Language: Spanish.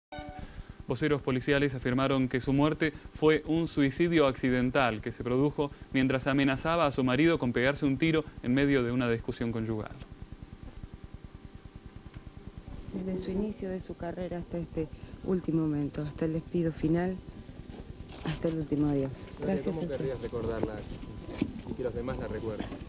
Voceros policiales afirmaron que su muerte fue un suicidio accidental que se produjo mientras amenazaba a su marido con pegarse un tiro en medio de una discusión conyugal. Desde su inicio de su carrera hasta este último momento, hasta el despido final, hasta el último adiós. Gracias. ¿Cómo querrías recordarla y que los demás la recuerden?